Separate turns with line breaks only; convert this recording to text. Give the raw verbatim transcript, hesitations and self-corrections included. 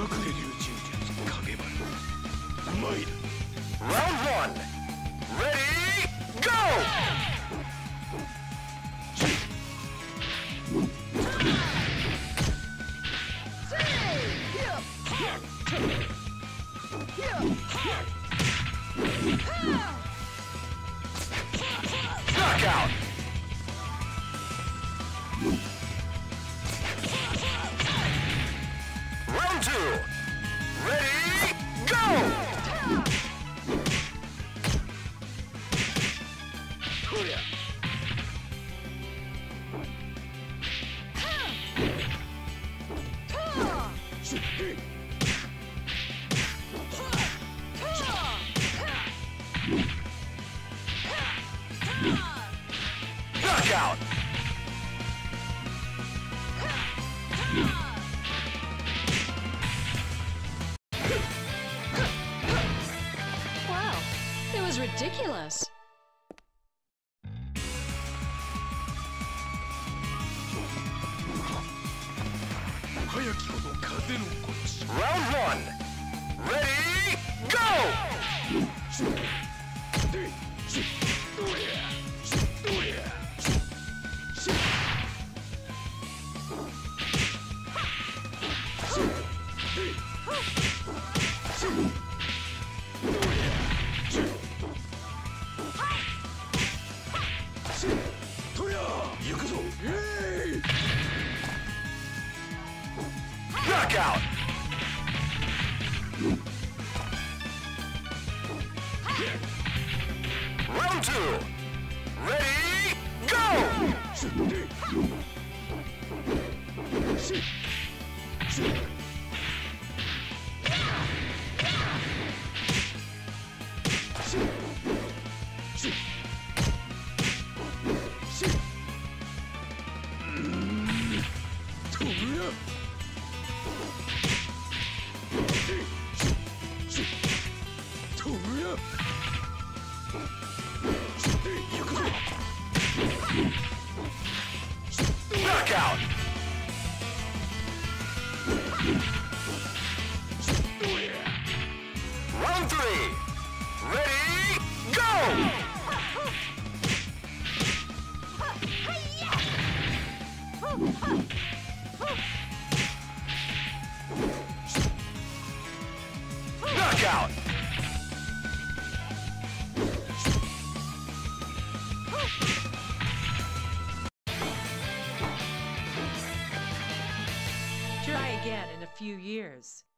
Round one. Ready, go! Knockout! Round two. Ready, go! Knockout!
Wow, it was ridiculous.
Round one. Ready, go! Knockout! Round two. Ready, go! Knockout! Round three. Ready, go! Knockout!
Try again in a few years.